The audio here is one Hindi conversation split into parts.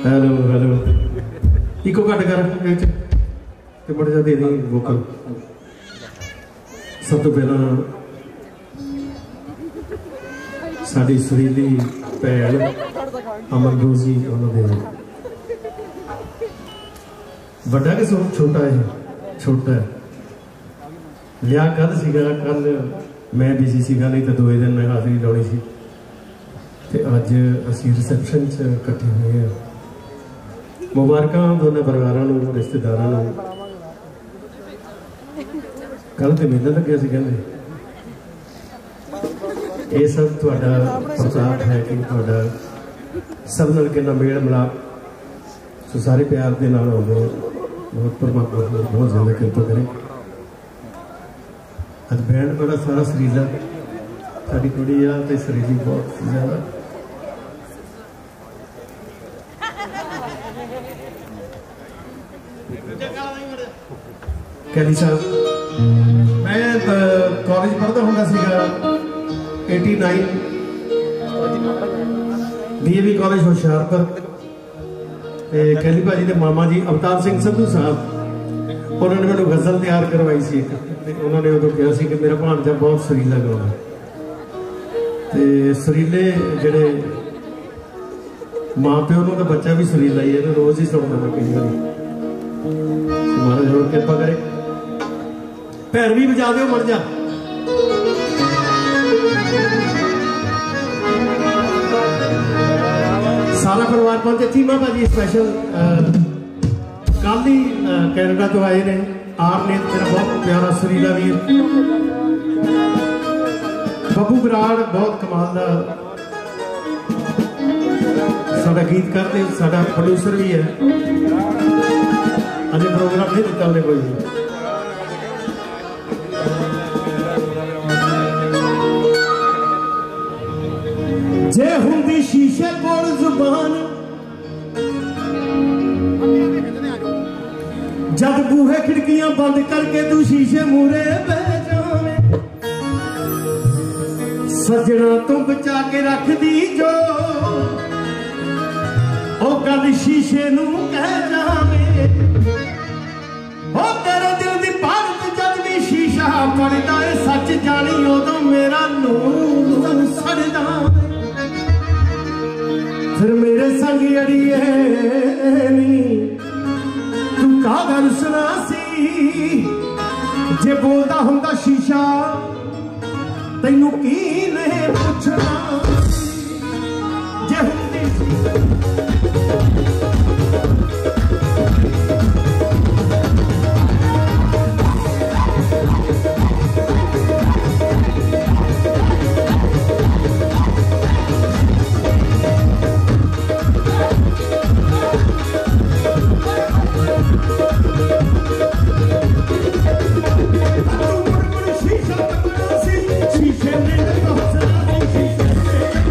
हेलो हेलो इको घट कर बड़े जा दे दी वोकल। सब तो पहला साड़ी सुरीली भैन अमनजोत जी उन्होंने बड़ा कि छोटा है छोटा है लिया कल सीगा कल मैं बिजी सीगा नहीं तो 2 दिन मैं हाजिरी लानी सी ते अज असी रिसैप्शन च इकट्ठे हुए हैं। मुबारक दोनों परिवारों रिश्तेदारों कल तो मेला लगे सी कहते ये सब तुहाडा प्रताप है कि तुहाडा सब नाल कितना मेल मिलाप सो सारे प्यार के नाल होंगे। बहुत परमात्मा बहुत ज्यादा कृपा करे। अज बैंड बड़ा सारा सरीला साड़ी थोड़ी आ तो सरीली बहुत ज्यादा कैली साहब मैं कॉलेज पढ़ता होंगे 89 DAV कॉलेज होशियारपुर। कैली भाजी के मामा जी अवतार सिंह संधू साहब उन्होंने मैंने गज़ल तैयार करवाई सी। उन्होंने उदों कहा सी कि मेरा भांजा बहुत सुरीला गाना ते सुरीले जड़े माँ प्यो तो बच्चा भी सुरीला ही है रोज ही सुनता मैं कई बार। महाराज और कृपा करे भैरवी बजा दो मर जा। सारा परिवार पहुंचे। चीमा भाजी स्पेशल कल ही कैनेडा तो आए ने। आर ने मेरा बहुत प्यारा सुरीला वीर बब्बू बराड़ बहुत कमाल का साडा गीतकार ते साडा प्रोड्यूसर भी है। अजे प्रोग्राम नहीं दिता उन्हें कोई जे हुंदी शीशे कोल जुबान जब बूहे खिड़कियां बंद करके तू शीशे मूरे बह जावे सजना तू बचा के रख दी जो ओ गल शीशे नू कह जावे ओ तेरे दिल दी भारत जद भी शीशा पड़दा है सच जानी उदों मेरा नूर सड़दा फिर मेरे संग अड़िए नी तू कागर सुना सी जे बोलदा हुंदा शीशा तैनू की ने पुछना जे हुंदी शीशे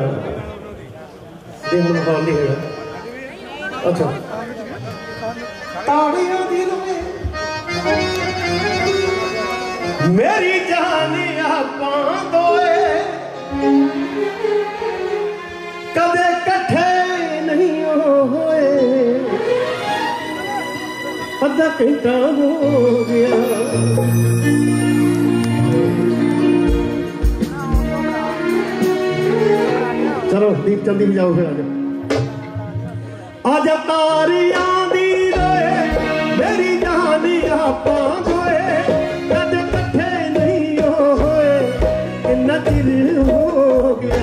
ये हम हाल नहीं है। अच्छा ताड़ियां दी लवे मेरी जान आपां दोए कदे कट्ठे नहीं होए अद्धा घंटा हो गया चलो दीप चंदी बजाओ फिर आज तारियां दी रोए मेरी जान आपां दोए कदे कट्ठे नहीं होए इन्ना चिर हो गया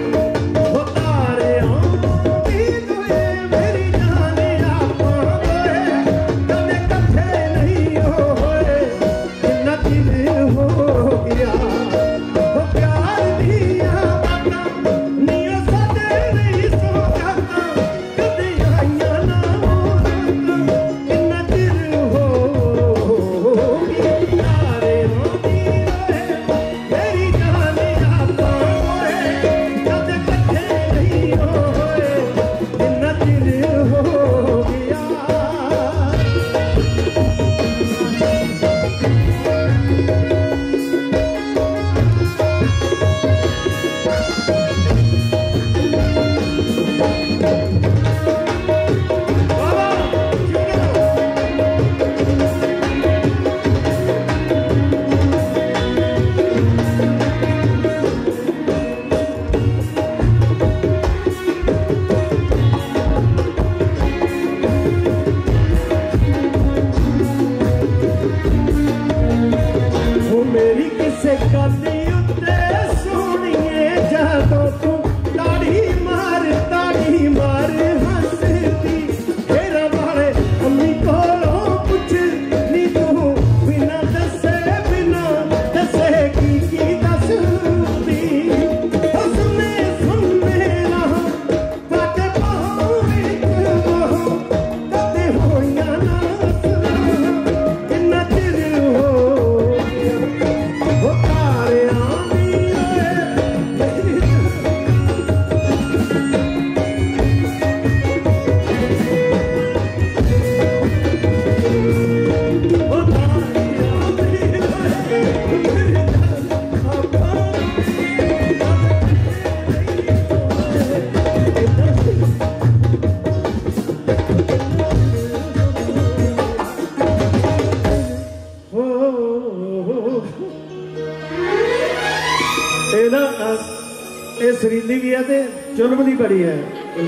सरीली भी है तो चुलबदी बड़ी है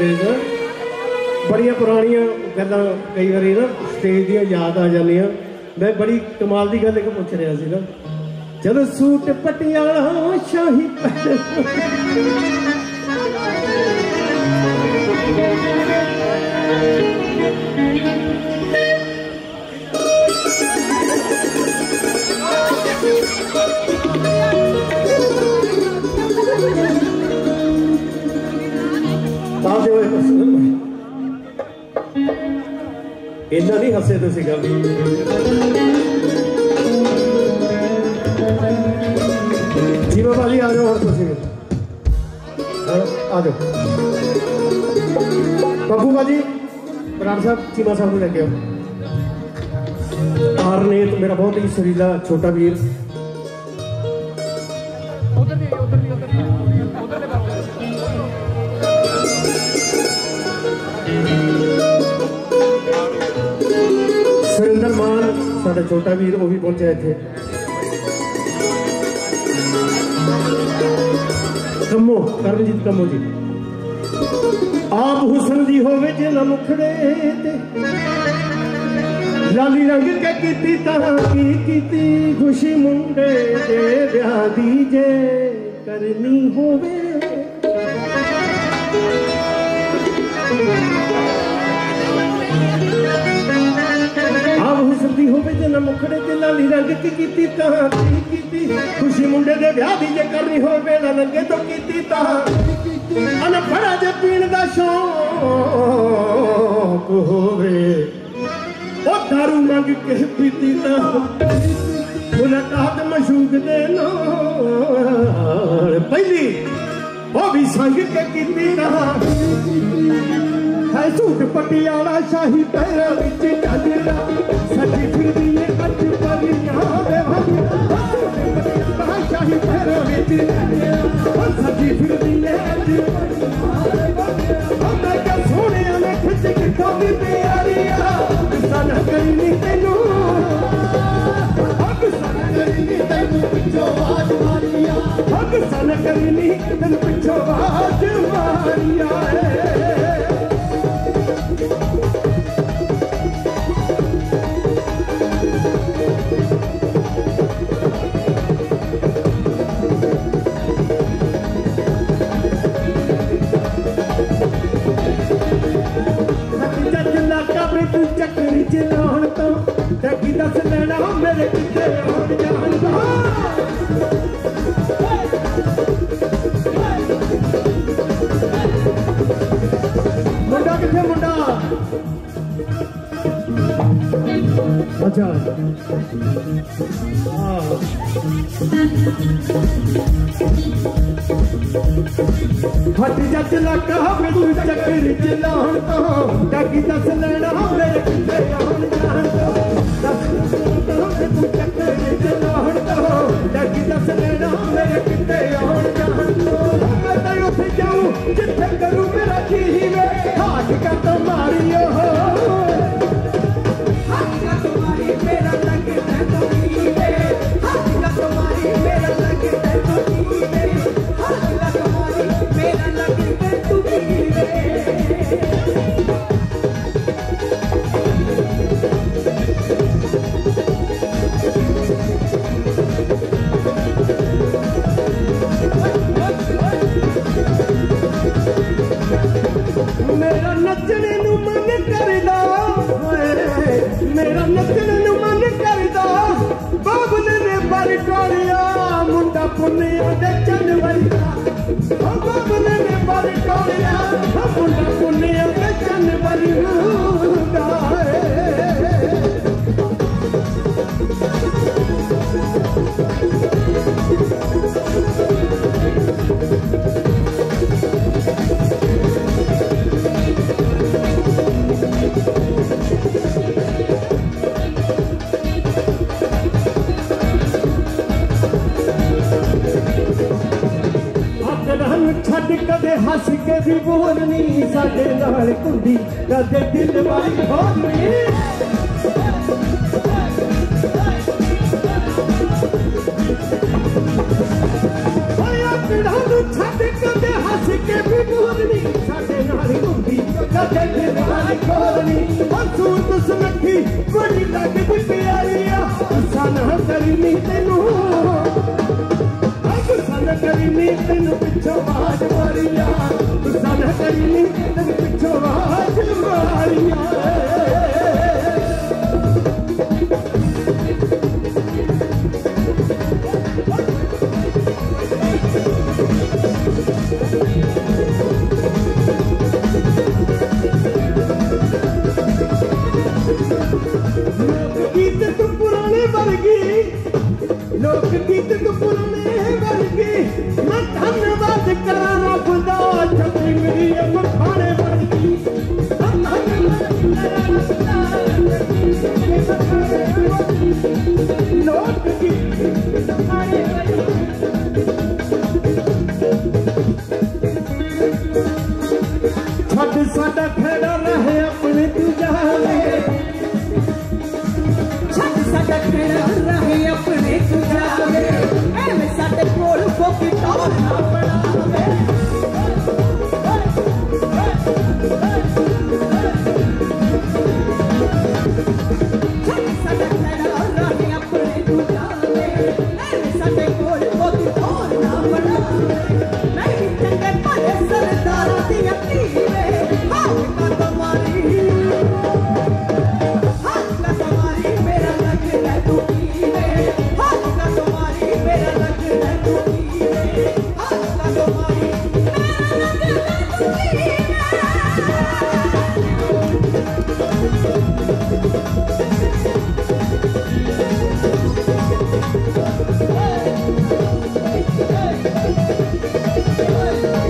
बड़िया पुरानिया गल्लां कई बारी ना स्टेज दियां याद आ जानियां मैं बड़ी कमाल की गल एक पूछ रहा सी ना चलो सूट पटियाला शाही इन्ना नहीं हसे तो गल जीवा भाजी आ जाओ और तुम आ जाओ बब्बू भाजी बराड़ साहब चीमा साहब को लेके आओ आरनेत मेरा बहुत ही सरीला छोटा वीर सुरिंदर मान साडा छोटा वीर वो भी पहुंचा इत्थे कम्मो करमजीत कम्मो जी आप हुसन दी होवे जे ना मुखड़े ते लाली रंग के कीती तां की खुशी मुंडे दे ब्याह दी जे करनी होवे सर्दी होवे जे ना मुखड़े ते लाली रंग की कीती तां की खुशी मुंडे दे ब्याह दी जे करनी होवे ना लंगे तो कीती तां अन फड़ा जे पीण दा शौक होवे ओ दारू मंग के पीती तां मुलाकात मशूक दे नाल पहली वो भी संग के कीती ना है सूट पटियाला शाही पैरों विच चादरा सजी फिरदी है अज परियां दे भाई सूट पटियाला शाही पैरों विच चादरा सजी फिरदी है अज मैं क्या सोने ने खिच के कोई प्यारिया सन करनी तेनू हक सन करनी तेनू पिछो आवाज मारिया हक सन करनी तेनू पिछो आवाज मारिया तू चक्करी चलाउण तो डगी दस लेना मेरे किथे आउण जाण दा मुंडा किथे मुंडा अच्छा हट जज लगा तू चक्करी चलाउण तो डगी दस लेना मेरे किथे आउण जाण दा तू चक्करी चलाउण तो डगी दस लेना मेरे किथे आउण जाण दा मैं तो उठ जाऊं जिथे करूं मेरा जी वे हाथ का तो मारियो हाथ का तुम्हारी मेरा लगता तो वे हाथ का तुम्हारी मेरा लगता तो वे हाथ का तुम्हारी मेरा लगता तो वे मेरा नचने नू मन करदा मेरा नचने नू मन करदा बाबले ने पर टोलिया मुंडा पुनिया दे जनवरी दा बाबले ने पर टोलिया मुंडा पुनिया दे जनवरी दा छड़ कदे हस के भी बोलनी साडे नाल कुंडी कदे दिल वाली बोलनी छड़ कदे हस के भी बोलनी साडे नाल कुंडी कदे दिल वाली बोलनी सूरत सुनखी बड़ी लगदी प्यारिया सन करनी तेनू सन करनी तेनू पिछो आवाज मारिया सन करनी तेनू पिछो आवाज मारिया लोक गीत तू पुराने वर्गी लोक गीत तू पुराने वर्गी मैं धन्यवाद करा रब दा छतरी मेरी मखाने वर्गी लोक गीत पुराने छड़ साडा खेड़ा रहे अपने तू जावे साडा खेड़ा रहे अपने तू जावे एवें साडे कोल फोकी टोल ना बनावे साडा खेड़ा रहे अपने तू जावे एवें साडे कोल फोकी टोल ना बनावे मैं भी चंगे भले सरदारां दी अकीवे हाथ का तुम्हारी मेरा लगता तू कीवे हाथ का तुम्हारी मेरा लगता तू कीवे हाथ का तुम्हारी मेरा लगता तू कीवे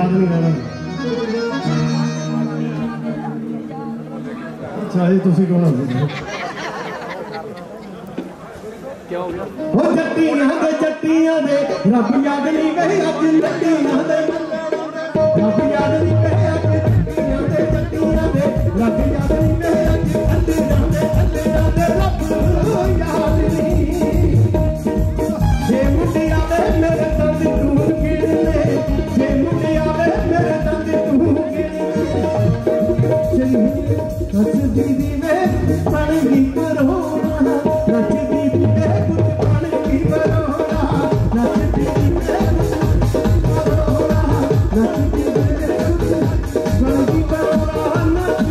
याद नहीं रहना चाहे तुसी कौन हो क्या हो गया वो जट्टियां दे रब याद नहीं कहे अज जट्टियां दे रब याद नहीं कहे अज जट्टियां दे रब याद नहीं कहे अज जट्टियां दे रब याद नहीं जे मुंडिया दे मेरे दर्द तू गिरने जे मुंडिया दे मेरे दर्द तू गिरने नच दीदी में पानी करोना नच दीदी में कुछ पानी करोना नच दीदी में करोना नच दीदी में पानी करोना नच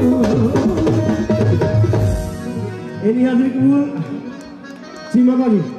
ini hadir kebul Cima Bali